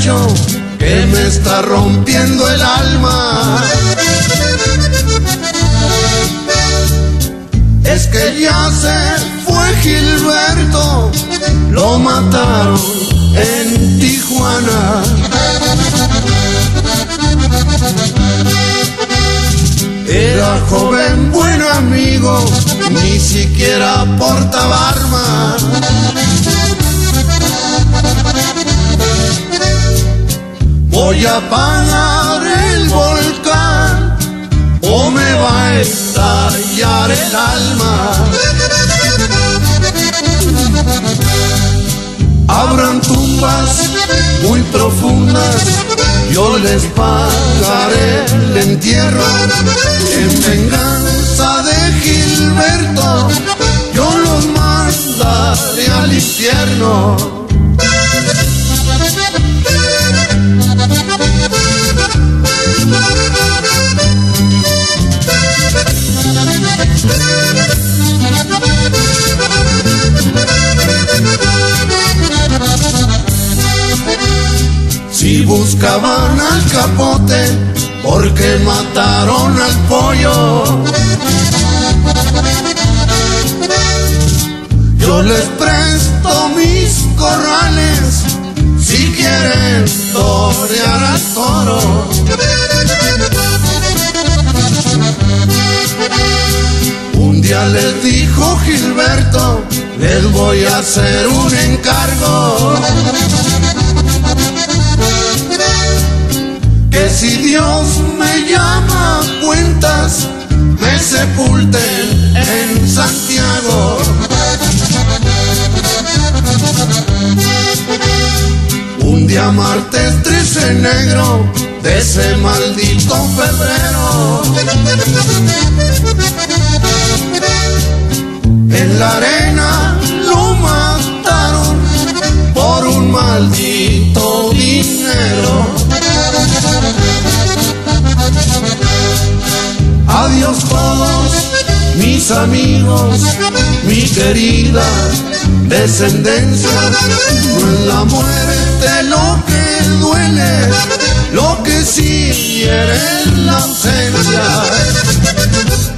hecho que me está rompiendo el alma. Es que ya se fue Gilberto, lo mataron en Tijuana. Era joven, buen amigo, ni siquiera portaba arma. Voy a apagar el volcán o me va a estallar el alma. Habrán tumbas muy profundas, yo les pagaré el entierro. En venganza de Gilberto, yo los mandaré al infierno. Si buscaban al capote porque mataron al pollo, yo les presto mis corrales si quieren torear al toro. Un día les dijo Gilberto, les voy a hacer un encargo, que si Dios me llama a cuentas, me sepulten en Santiago. Un día martes 13 negro de ese maldito febrero, en la arena lo mataron por un maldito dinero. Adiós todos mis amigos, mi querida descendencia. No es la muerte lo que duele, lo que sí hiere es la ausencia.